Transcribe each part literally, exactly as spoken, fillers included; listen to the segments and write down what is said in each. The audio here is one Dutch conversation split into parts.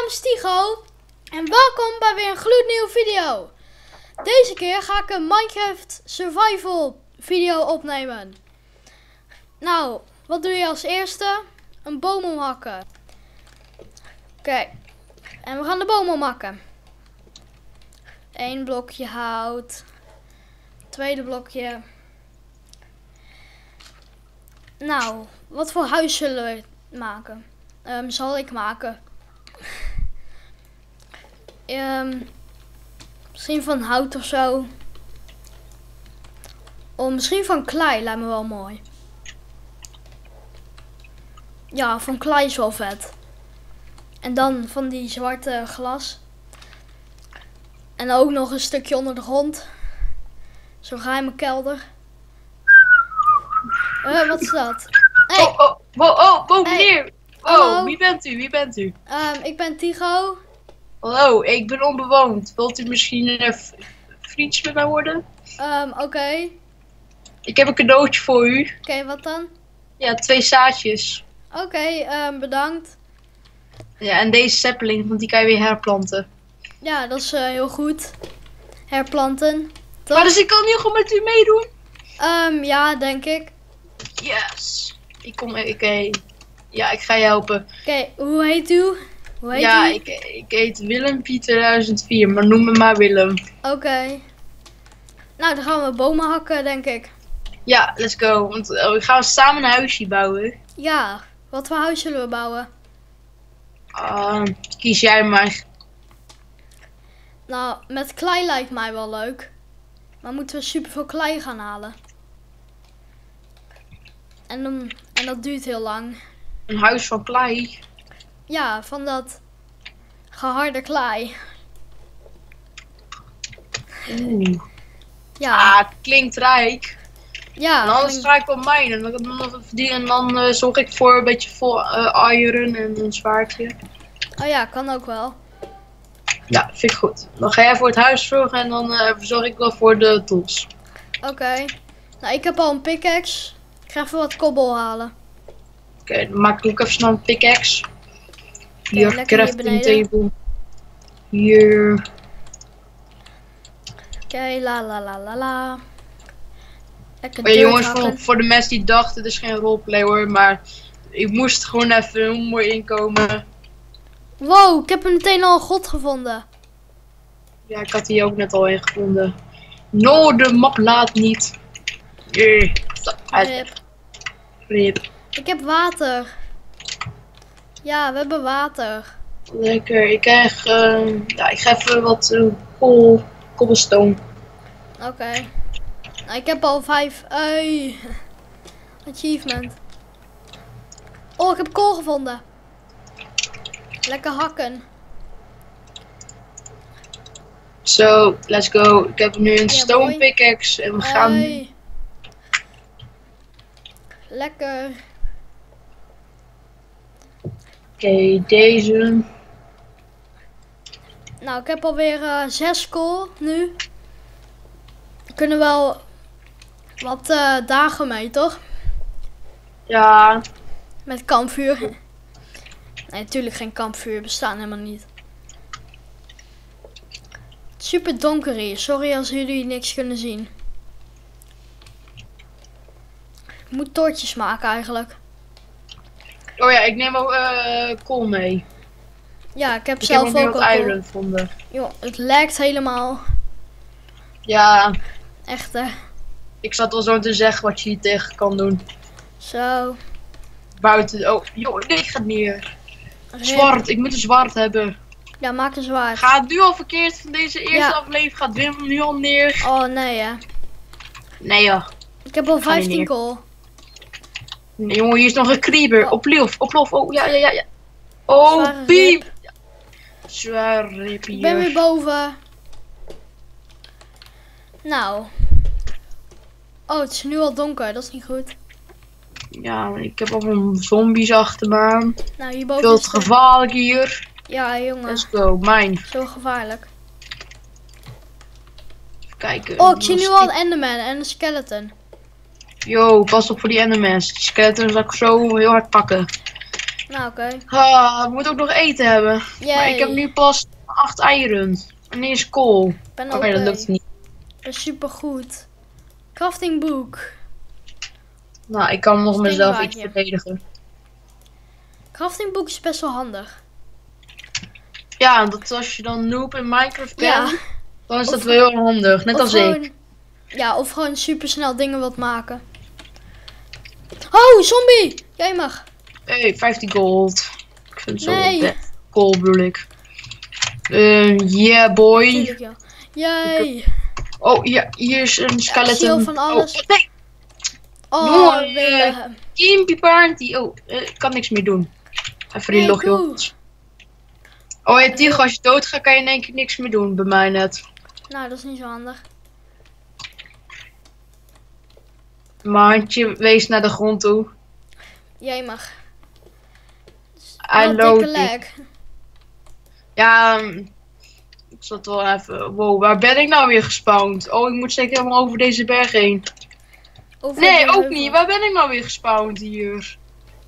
naam is Tigo en welkom bij weer een gloednieuwe video. Deze keer ga ik een Minecraft Survival video opnemen. Nou, wat doe je als eerste? Een boom omhakken. Oké, en we gaan de boom omhakken. Eén blokje hout. Tweede blokje. Nou, wat voor huis zullen we maken? Um, zal ik maken. Um, misschien van hout of zo. Of misschien van klei, lijkt me wel mooi. Ja, van klei is wel vet. En dan van die zwarte glas. En ook nog een stukje onder de grond. Zo'n geheime kelder. Uh, wat is dat? Hey. Oh, oh, oh, oh, oh meneer. Hey. Oh, Hallo. Wie bent u? Wie bent u? Um, ik ben Tigo. Hallo, ik ben onbewoond. Wilt u misschien een uh, vriendje met mij worden? Um, Oké. Okay. Ik heb een cadeautje voor u. Oké, okay, wat dan? Ja, twee zaadjes. Oké, okay, um, bedankt. Ja, en deze sapling, want die kan je weer herplanten. Ja, dat is uh, heel goed. Herplanten. Toch? Maar dus ik kan nu gewoon met u meedoen? Um, ja, denk ik. Yes. Ik kom, ik, ik, ja, ik ga je helpen. Oké, okay, hoe heet u? Hoe heet ja, u? ik, ik heet Willempie tweeduizend vier, maar noem me maar Willem. Oké. Okay. Nou, dan gaan we bomen hakken, denk ik. Ja, let's go. Want uh, we gaan samen een huisje bouwen. Ja, wat voor huis zullen we bouwen? Uh, kies jij maar. Nou, met klei lijkt mij wel leuk. Maar moeten we super veel klei gaan halen. En, dan, en dat duurt heel lang. Een huis van klei? Ja, van dat geharde klei. Oeh. Ja. Ah, klinkt rijk. Ja. En anders klinkt... ga ik wel mijn en dan kan ik nog verdienen. En dan uh, zorg ik voor een beetje vol uh, iron en een zwaardje. Oh ja, kan ook wel. Ja, vind ik goed. Dan ga jij voor het huis zorgen en dan uh, zorg ik wel voor de tools. Oké. Okay. Nou, ik heb al een pickaxe. Ik ga even wat kobbel halen. Oké, okay, dan maak ik ook even snel een pickaxe. Hier, okay, crafting table. Hier. Oké, okay, la la la la la. Lekker oh, jongens, voor, voor de mensen die dachten, het is geen roleplay hoor, maar ik moest gewoon even heel mooi inkomen. Wow, ik heb er meteen al een god gevonden. Ja, ik had die ook net al ingevonden. No, de map laat niet. Yeah. Rip. Rip. Ik heb water. Ja, we hebben water. Lekker, ik krijg, uh, ja, ik ga even wat uh, kool, cobblestone. Oké. Okay. Nou, ik heb al vijf. Ui. Achievement. Oh, ik heb kool gevonden. Lekker hakken. Zo, so, let's go. Ik heb nu een ja, stone mooi. pickaxe en we Ui. gaan... Lekker. Oké, okay, deze. Nou, ik heb alweer uh, zes kool nu. We kunnen wel wat uh, dagen mee, toch? Ja. Met kampvuur. Nee, natuurlijk geen kampvuur. Bestaan helemaal niet. Het is super donker hier. Sorry als jullie niks kunnen zien. Ik moet toortjes maken eigenlijk. Oh ja, ik neem ook uh, kool mee. Ja, ik heb ik zelf heb ook wat al iron gevonden. Joh, het lijkt helemaal. Ja. Echt hè. Ik zat al zo te zeggen wat je hier tegen kan doen. Zo. Buiten. Oh, joh, nee, ik ga neer. Zwart, ik moet een zwart hebben. Ja, maak een zwaard. Gaat nu al verkeerd van deze eerste ja. aflevering? Gaat Wim nu al neer? Oh nee hè. Nee ja. Ik heb al vijftien kool. Nee, jongen, hier is nog een creeper. Oh. Oplof, oplof. Oh ja, ja, ja. ja. Oh, Zware piep. rip. Ja. Zwaar rip hier. Ik ben weer boven. Nou. Oh, het is nu al donker. Dat is niet goed. Ja, ik heb al een zombies achter me aan. Nou, hierboven Veel is te het... gevaarlijk hier. Ja, jongen. Let's go, mijn. Zo gevaarlijk. Even kijken. Oh, ik zie nu al een enderman en een skeleton. Yo, pas op voor die endermans. Die skeleton zal ik zo heel hard pakken. Nou, oké. Ah, we moeten ook nog eten hebben. Yay. Maar ik heb nu pas acht eieren. En die is kool. Ik ben Oké, dat oké. lukt niet. Dat is super goed. Crafting book. Nou, ik kan nog mezelf iets Steenwaadje. verdedigen. Crafting book is best wel handig. Ja, dat als je dan noob in Minecraft bent, Ja. dan is Of- dat wel heel handig. Net Of als ik. gewoon, ja, of gewoon super snel dingen wilt maken. Oh, zombie! Jij mag. Hey, vijftien gold. Ik vind het Nee. zo best. Gold bedoel ik. Uh, yeah, boy. Tuurlijk, ja. Yay. Oh, ja, hier is een skeleton. zie al van alles. Oh, nee, Oh, Jongen, Willem. Gimpy Party. Oh, eh, ik kan niks meer doen. Even die Nee, log, joh. doe. Oh, ja, Tigo, als je doodgaat, kan je in één keer niks meer doen. Bij mij net. Nou, dat is niet zo handig. Maandje, wees naar de grond toe. Jij mag. I Wel load dikke it. lag. Ja, mm, ik zat wel even. Wow, waar ben ik nou weer gespawned? Oh, ik moet zeker helemaal over deze berg heen. Over Nee, de ook heuvel. niet. Waar ben ik nou weer gespawned hier?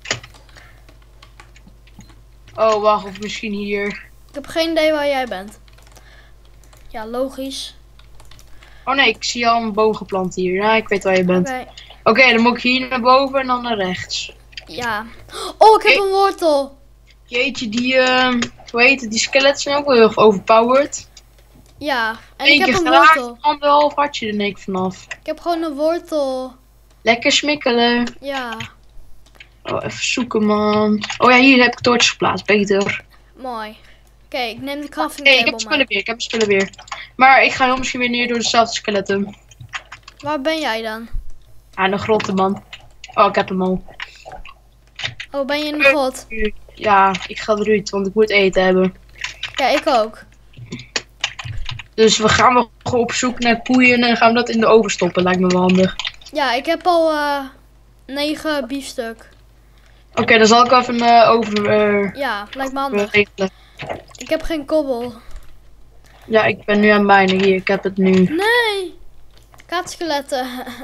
Oh, wacht, of misschien hier. Ik heb geen idee waar jij bent. Ja, logisch. Oh nee, ik zie al een boom geplant hier. Ja, ik weet waar je bent. Oké. Oké, dan moet ik hier naar boven en dan naar rechts. Ja. Oh, ik heb Ik- een wortel. Jeetje, die, ehm hoe heet het, die skeletten zijn ook wel heel erg overpowered. Ja. En Eén ik heb keer een geraakt, wortel. anderhalf hartje er denk ik vanaf. Ik heb gewoon een wortel. Lekker smikkelen. Ja. Oh, even zoeken man. Oh ja, hier heb ik torches geplaatst, beter. Mooi. Oké, ik neem de crafting Nee, ik heb table de spullen maar. weer, ik heb de spullen weer. Maar ik ga heel misschien weer neer door dezelfde skeleton. Waar ben jij dan? Ah, de grotte man. Oh, ik heb hem al. Oh, ben je in de grot? Ja, ik ga eruit, want ik moet eten hebben. Ja, ik ook. Dus we gaan wel gewoon op zoek naar koeien en gaan we dat in de oven stoppen. Lijkt me wel handig. Ja, ik heb al eh negen biefstuk. Oké, dan zal ik wel even uh, over eh, Ja, lijkt me handig. regelen. Ik heb geen kobbel. Ja, ik ben nu aan bijna hier. Ik heb het nu. Nee! Kaatskeletten.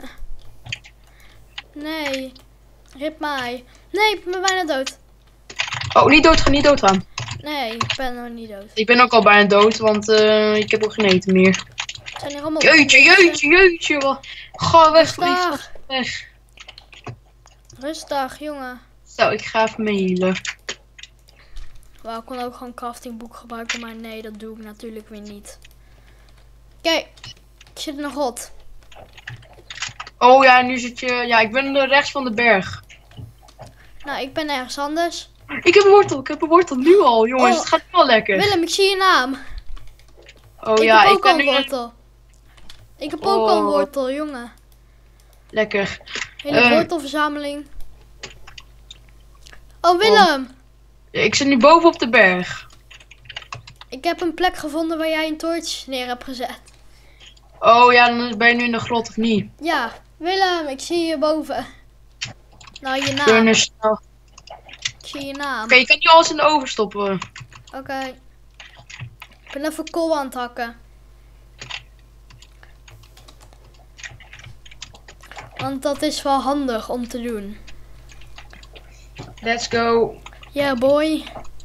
Nee. Rip mij. Nee, ik ben bijna dood. Oh, niet doodgaan, niet doodgaan. Nee, ik ben nog niet dood. Ik ben ook al bijna dood, want eh, ik heb ook geen eten meer. Zijn hier allemaal Jeetje, jeetje, jeetje. Wat. Ga weg, vlieg. Rustig. Weg. Rustig, jongen. Zo, ik ga even me healen. Wauw, ik kon ook gewoon craftingboek gebruiken, maar nee, dat doe ik natuurlijk weer niet. Kijk, ik zit in een grot. Oh ja, nu zit je. Ja, ik ben er rechts van de berg. Nou, ik ben ergens anders. Ik heb een wortel, ik heb een wortel nu al, jongens. Oh. Het gaat wel lekker. Willem, ik zie je naam. Oh ik ja, heb ik ook al ben een nu. wortel. Ik heb ook al een Oh. wortel, jongen. Lekker. Hele Eh. wortelverzameling. Oh, Willem. Ik zit nu boven op de berg. Ik heb een plek gevonden waar jij een torch neer hebt gezet. Oh ja, dan ben je nu in de grot of niet? Ja, Willem, ik zie je boven. Nou, je naam. Kunnen snel. Ik zie je naam. Oké, je kan nu alles in de oven stoppen. Oké. Ik ben even kool aan het hakken. Want dat is wel handig om te doen. Let's go. Yeah, boy.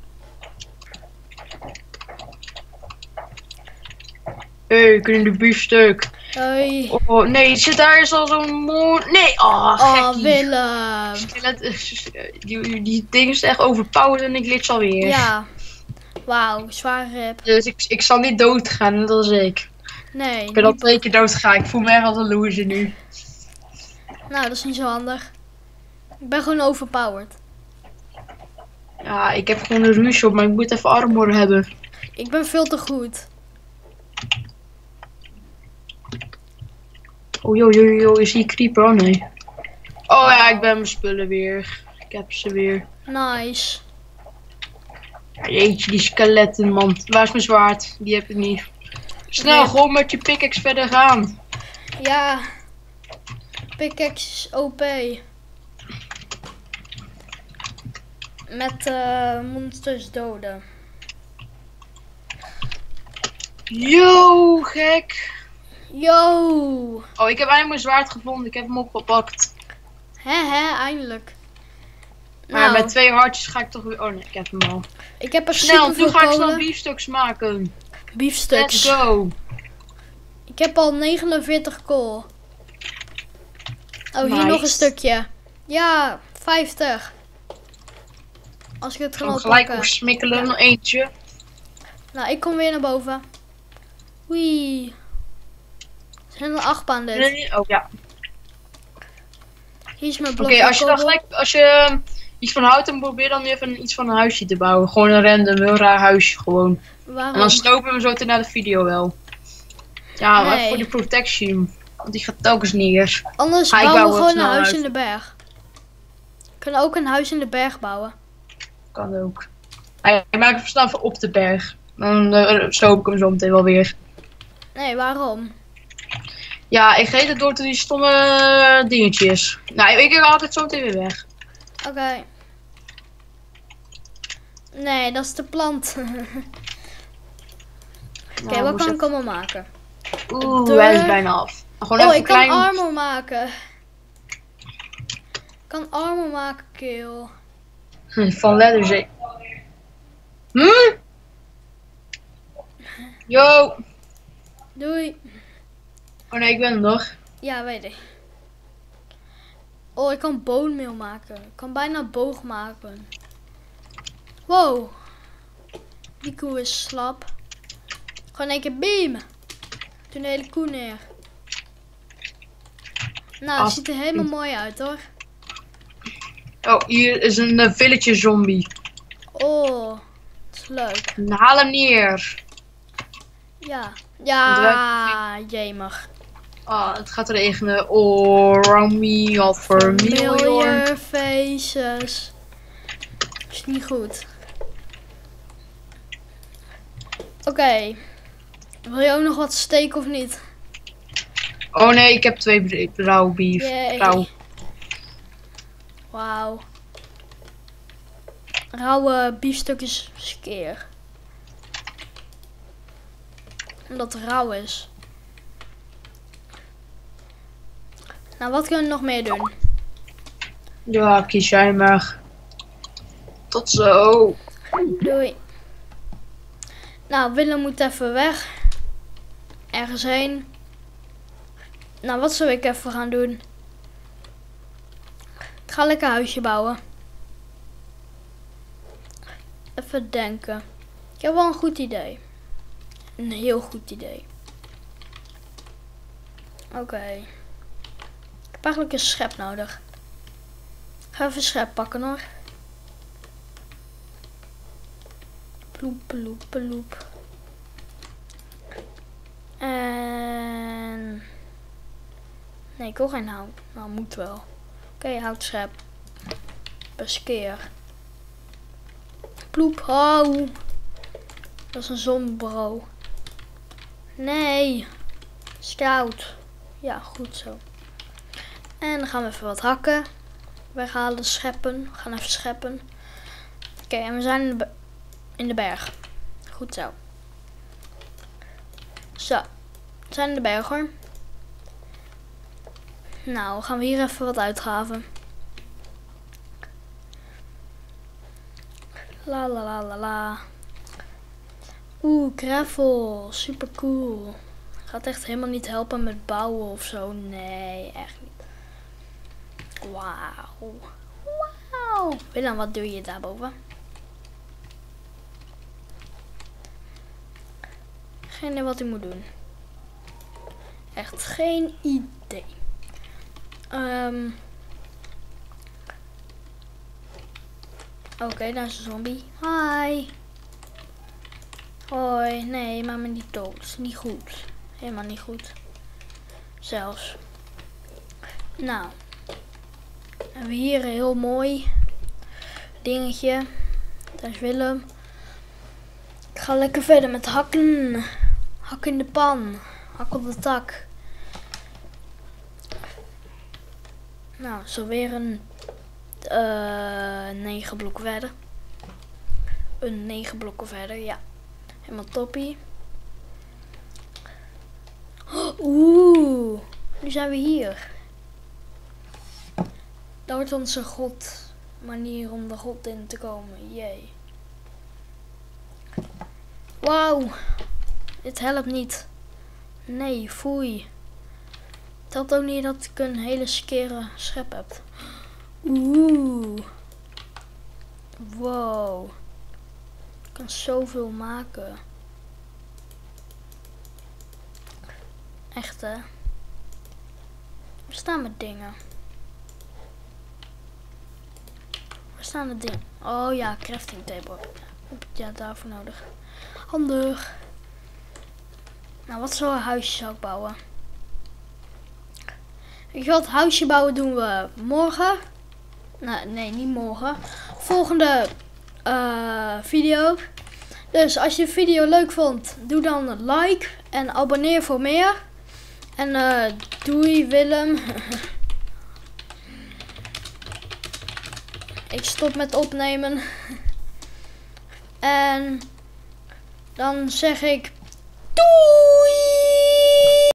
Hé, hey, kunnen de biefstuk. Hoi. Oh nee, zit daar is al zo'n moor. Nee, oh, Oh, gekkie. Willem. Skelet- Die, die ding is echt overpowered en ik glitch alweer. Ja. Wauw, zwaar rip. Dus ik, ik zal niet doodgaan, net als ik. Nee. Ik ben al niet- twee keer doodgegaan. Ik voel me echt als een loser nu. Nou, dat is niet zo handig. Ik ben gewoon overpowered. Ja, ik heb gewoon een ruzie op, maar ik moet even armor hebben. Ik ben veel te goed. Oh, joh, joh, joh, is hier creeper? Oh, nee. Oh ja, ik ben mijn spullen weer. Ik heb ze weer. Nice. Ja, jeetje, die skeletten, man. Waar is mijn zwaard? Die heb ik niet. Snel, Nee. gewoon met je pickaxe verder gaan. Ja. Pickaxe is O P. Met eh, monsters doden. Yo, gek. Yo. Oh, ik heb eindelijk mijn zwaard gevonden. Ik heb hem opgepakt. Hè hè, eindelijk. Maar Nou, met twee hartjes ga ik toch weer... Oh nee, ik heb hem al. ik heb er Snel, super nu veel ga ik snel kolen. biefstuks maken. Biefstuks. Let's go. Ik heb al negenenveertig kool. Oh, hier Nice. nog een stukje. Ja, vijftig. Als ik het Ik kan ga gelijk oppakken. ook smikkelen, Ja. nog eentje. Nou, ik kom weer naar boven. Wee. Het is een achtbaan dit. Nee, oh ja. Hier is mijn Oké, blokje als je dan kool. gelijk, als je ehm, iets van houdt, dan probeer dan even iets van een huisje te bouwen. Gewoon een random, heel raar huisje gewoon. Waarom? En dan slopen we hem zo te naar de video wel. Ja, maar Nee. voor die protection. Want die gaat telkens neer. Anders Ga ik bouwen we bouwen gewoon een snel huis uit. in de berg. We kunnen ook een huis in de berg bouwen. Kan ook. Hij maakt hem snel even op de berg. Dan uh, sloop ik hem zo meteen wel weer. Nee, waarom? Ja, ik geef het door tot die stomme eh, dingetjes. Nou, ik haal het zo meteen weer weg. Oké. Nee, dat is de plant. Oké, Nou, wat moest kan ik allemaal maken? het- Oeh, Deur. hij is bijna af. Gewoon Oh, even ik kan klein. armor maken. Ik kan armor maken, kill. Van leather. Hm? Yo. Doei. Oh nee, ik ben er nog. Ja, weet ik. Oh, ik kan boonmeel maken. Ik kan bijna boog maken. Wow. Die koe is slap. Gewoon één keer beam. Toen de hele koe neer. Nou, het As- ziet er helemaal mooi uit hoor. Oh, hier is een uh, village zombie. Oh, dat is leuk. Haal hem neer. Ja. Ja, jemig. Ah, het gaat regenen. Oh, around me of a million. Million faces. Is niet goed. Oké. Wil je ook nog wat steak of niet? Oh nee, ik heb twee rauw beef. Yay. Rauw. Wauw. Rauwe biefstukjes skeer. Omdat het rauw is. Nou, wat kunnen we nog meer doen? Ja, kies jij maar. Tot zo. Doei. Nou, Willem moet even weg. Ergens heen. Nou, wat zou ik even gaan doen? Ik ga lekker een huisje bouwen. Even denken. Ik heb wel een goed idee. Een heel goed idee. Oké. Ik heb eigenlijk een schep nodig. Ik ga even een schep pakken hoor. Ploep, ploep, ploep. En... Nee, ik wil geen hout. Nou, moet wel. Oké, okay, houtschep. Beskeer. Ploep, hou. Dat is een zonbro. Nee. Scout. Ja, goed zo. En dan gaan we even wat hakken. Weghalen, scheppen. We gaan even scheppen. Oké, okay, en we zijn in de, in de berg. Goed zo. Zo. We zijn in de berg hoor. Nou, gaan we hier even wat uitgraven. La la la la la. Oeh, gravel. Super cool. Gaat echt helemaal niet helpen met bouwen of zo. Nee, echt niet. Wauw. Wauw. Willem, wat doe je daarboven? Geen idee wat ik moet doen. Echt geen idee. Um. Oké, okay, daar is een zombie. Hi. Hoi. Nee, maak me niet dood. Dat is niet goed. Helemaal niet goed. Zelfs. Nou. Hebben we hier een heel mooi dingetje. Daar is Willem. Ik ga lekker verder met hakken. Hak in de pan. Hak op de tak. Nou, zo weer een uh, negen blokken verder. Een negen blokken verder, ja. Helemaal toppie. Oeh, nu zijn we hier. Daar wordt onze god manier om de grot in te komen. Jee. Wauw. Dit helpt niet. Nee, foei. Het helpt ook niet dat ik een hele skere schep heb. Oeh. Wow. Ik kan zoveel maken. Echt hè. Waar staan mijn dingen? Waar staan de dingen? Oh ja, crafting table. Heb ik ja daarvoor nodig. Handig. Nou, wat voor huisje zou ik bouwen? Weet je wat, huisje bouwen doen we morgen. Nou, nee, niet morgen. Volgende uh, video. Dus als je de video leuk vond, doe dan een like en abonneer voor meer. En uh, doei Willem. Ik stop met opnemen. En dan zeg ik doei!